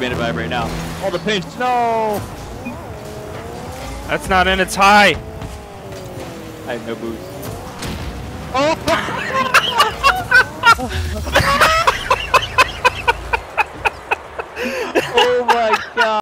bandit vibe right now. All the pinch. No. That's not in its high. I have no boost.